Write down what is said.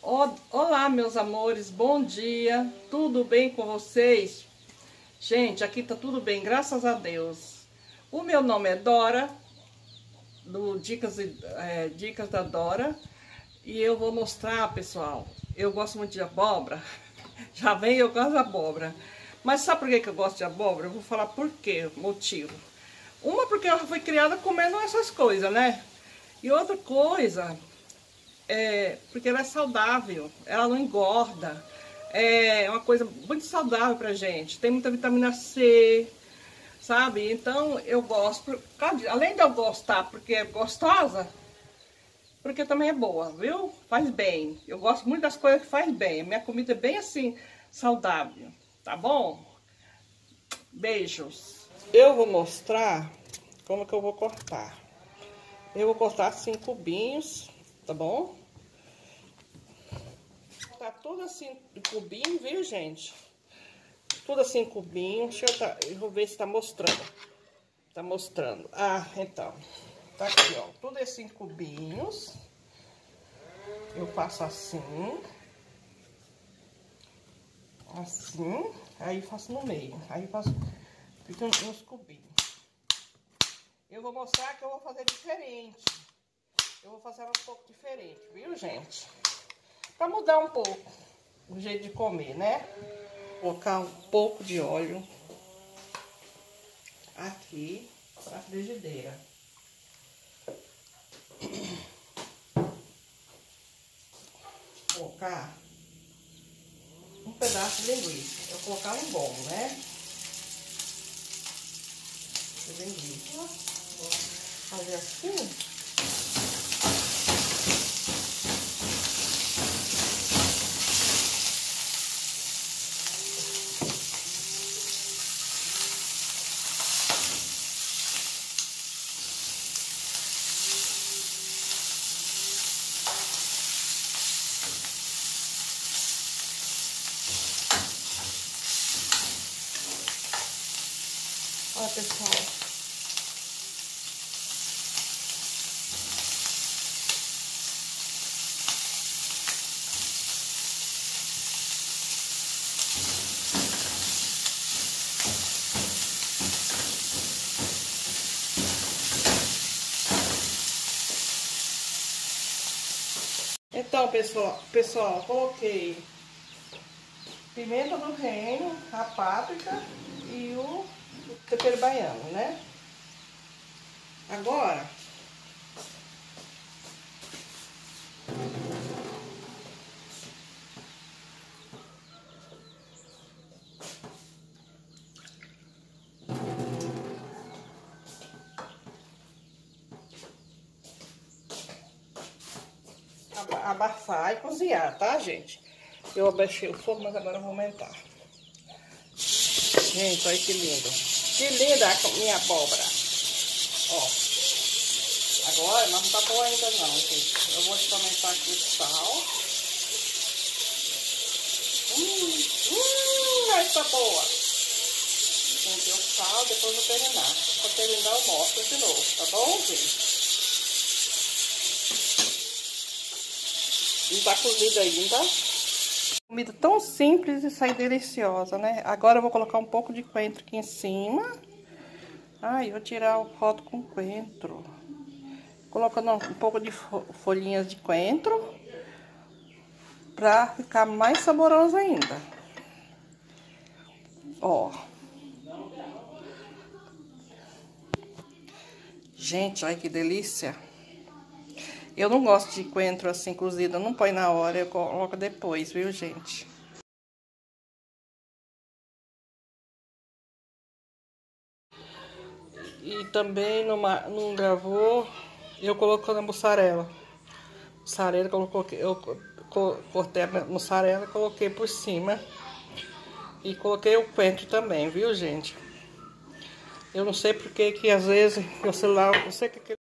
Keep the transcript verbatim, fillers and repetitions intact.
O- Olá, meus amores, bom dia, tudo bem com vocês? Gente, aqui tá tudo bem, graças a Deus. O meu nome é Dora, do Dicas, e- é, Dicas da Dora, e eu vou mostrar, pessoal, eu gosto muito de abóbora, já vem eu gosto de abóbora, mas sabe por que que eu gosto de abóbora? Eu vou falar por quê, motivo. Uma, porque ela foi criada comendo essas coisas, né? E outra coisa... É, porque ela é saudável, ela não engorda, é uma coisa muito saudável pra gente, tem muita vitamina C, sabe? Então eu gosto, por causa de- além de eu gostar porque é gostosa, porque também é boa, viu? Faz bem, eu gosto muito das coisas que faz bem, a minha comida é bem assim, saudável, tá bom? Beijos! Eu vou mostrar como que eu vou cortar. Eu vou cortar assim cubinhos, tá bom? Tá tudo assim em cubinho, viu, gente? Tudo assim em cubinho. Deixa eu, tá, eu vou ver se tá mostrando. Tá mostrando. Ah, então. Tá aqui, ó. Tudo assim em cubinhos. Eu faço assim. Assim. Aí faço no meio. Aí faço... Fica uns cubinhos. Eu vou mostrar que eu vou fazer diferente. Eu vou fazer um pouco diferente, viu, gente? Pra mudar um pouco o jeito de comer, né? Colocar um pouco de óleo aqui para a frigideira. Colocar um pedaço de linguiça. Eu vou colocar um bom, né? De linguiça. Vou fazer assim. Olha, pessoal. Então, pessoal, pessoal, coloquei pimenta do reino, a páprica e o tempero baiano, né? Agora, abafar e cozinhar, tá, gente? Eu abaixei o fogo, mas agora eu vou aumentar. Gente, olha que lindo. Que linda a minha abóbora. Ó. Agora, mas não tá boa ainda não, gente. Eu vou experimentar aqui o sal. Hum, hum, mas tá boa. Gente, o sal, depois eu vou terminar. Quando terminar eu mostro de novo, tá bom, gente? Não tá cozida ainda. Comida tão simples e sai deliciosa, né? Agora eu vou colocar um pouco de coentro aqui em cima. Ai, vou tirar o rodo com coentro. Colocando um pouco de folhinhas de coentro. Pra ficar mais saboroso ainda. Ó. Gente, olha que delícia. Eu não gosto de coentro assim cozido, não põe na hora, eu coloco depois, viu, gente? E também numa, num gravô, eu coloco na mussarela. Mussarela, eu cortei a mussarela e coloquei por cima. E coloquei o coentro também, viu, gente? Eu não sei porque que às vezes o celular, não sei o que que